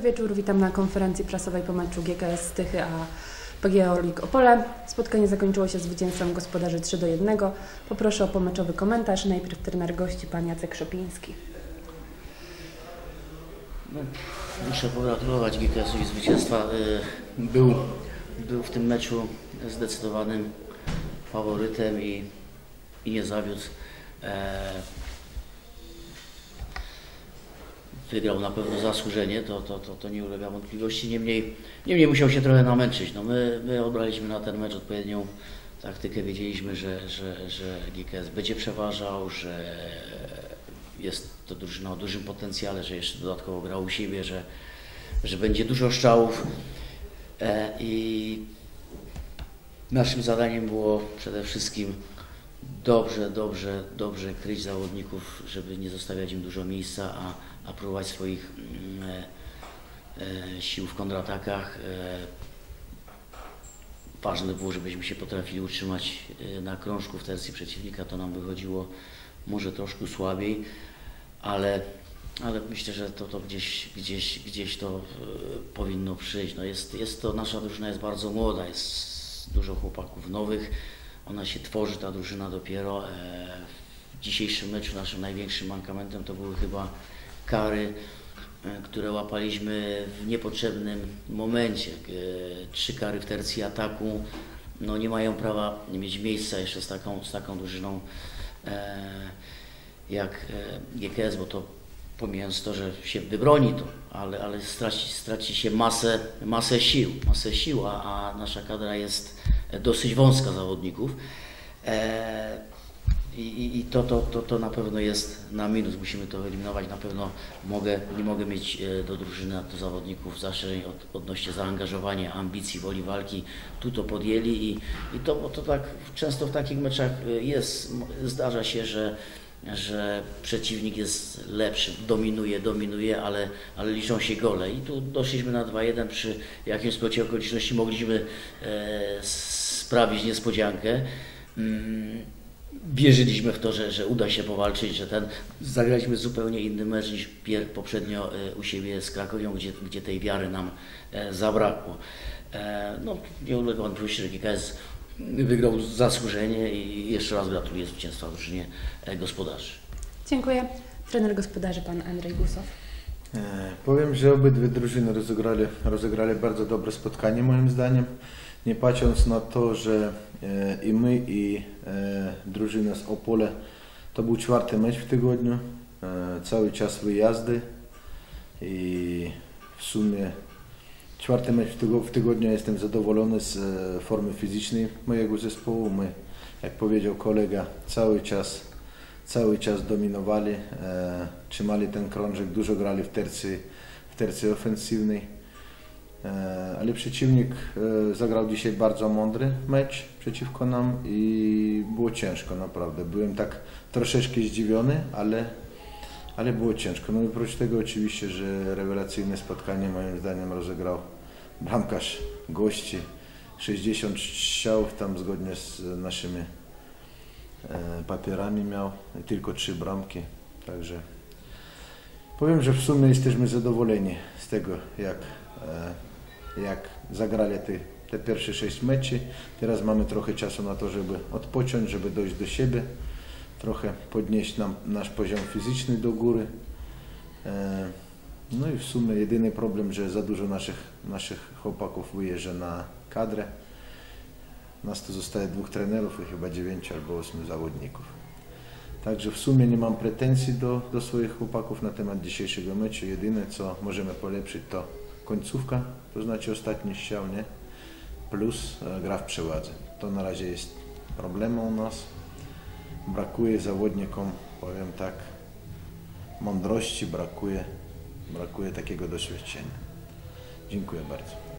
wieczór, witam na konferencji prasowej po meczu GKS Tychy a PGO Lig Opole. Spotkanie zakończyło się zwycięstwem gospodarzy 3-1. Poproszę o pomeczowy komentarz. Najpierw trener gości, pan Jacek Szopiński. Muszę pogratulować GKS-owi zwycięstwa. Był w tym meczu zdecydowanym faworytem i nie zawiódł. Wygrał na pewno zasłużenie, to nie ulega wątpliwości. Niemniej musiał się trochę namęczyć. No my obraliśmy na ten mecz odpowiednią taktykę. Wiedzieliśmy, że GKS będzie przeważał, że jest to drużyna o dużym potencjale, że jeszcze dodatkowo grał u siebie, że będzie dużo strzałów. I naszym zadaniem było przede wszystkim dobrze kryć zawodników, żeby nie zostawiać im dużo miejsca, a próbować swoich sił w kontratakach. Ważne było, żebyśmy się potrafili utrzymać na krążku w tercji przeciwnika. To nam wychodziło może troszkę słabiej, ale myślę, że to gdzieś to powinno przyjść. No nasza drużyna jest bardzo młoda, jest dużo chłopaków nowych. Ona się tworzy, ta drużyna dopiero. W dzisiejszym meczu naszym największym mankamentem to były chyba kary, które łapaliśmy w niepotrzebnym momencie. 3 kary w tercji ataku, no nie mają prawa mieć miejsca jeszcze z taką drużyną jak GKS, bo to pomijając to, że się wybroni to, ale straci się masę sił, a nasza kadra jest dosyć wąska zawodników. I to na pewno jest na minus, musimy to wyeliminować. Na pewno nie mogę mieć do drużyny, do zawodników zastrzeżeń odnośnie zaangażowania, ambicji, woli walki. Tu to podjęli i to tak często w takich meczach jest. Zdarza się, że przeciwnik jest lepszy, dominuje, ale liczą się gole. I tu doszliśmy na 2-1, przy jakimś splocie okoliczności mogliśmy sprawić niespodziankę. Wierzyliśmy w to, że uda się powalczyć, zagraliśmy zupełnie inny mecz niż poprzednio u siebie z Krakowią, gdzie tej wiary nam zabrakło. No, nie ulega wątpliwości, że GKS wygrał zasłużenie i jeszcze raz gratuluję zwycięstwa drużynie gospodarzy. Dziękuję. Trener gospodarzy, pan Andrzej Gusow. Powiem, że obydwie drużyny rozegrali bardzo dobre spotkanie moim zdaniem. Nie patrząc na to, że i my, i drużyna z Opole to był 4. mecz w tygodniu, cały czas wyjazdy i w sumie 4. mecz w tygodniu. Jestem zadowolony z formy fizycznej mojego zespołu. My, jak powiedział kolega, cały czas dominowali, trzymali ten krążek, dużo grali w tercji ofensywnej. Ale przeciwnik zagrał dzisiaj bardzo mądry mecz przeciwko nam i było ciężko, naprawdę. Byłem tak troszeczkę zdziwiony, ale było ciężko. No i oprócz tego oczywiście, że rewelacyjne spotkanie moim zdaniem rozegrał bramkarz gości. 60 strzałów tam zgodnie z naszymi papierami miał, tylko 3 bramki. Także powiem, że w sumie jesteśmy zadowoleni z tego, jak zagrali te pierwsze 6 meczy. Teraz mamy trochę czasu na to, żeby odpocząć, żeby dojść do siebie, trochę podnieść nasz poziom fizyczny do góry. No i w sumie jedyny problem, że za dużo naszych chłopaków wyjeżdża na kadrę. Nas tu zostaje 2 trenerów i chyba 9 albo 8 zawodników. Także w sumie nie mam pretensji do swoich chłopaków na temat dzisiejszego meczu. Jedyne co możemy polepszyć to końcówka, to znaczy ostatni strzał, nie? Plus gra w przewadze. To na razie jest problemem u nas. Brakuje zawodnikom, powiem tak, mądrości, brakuje takiego doświadczenia. Dziękuję bardzo.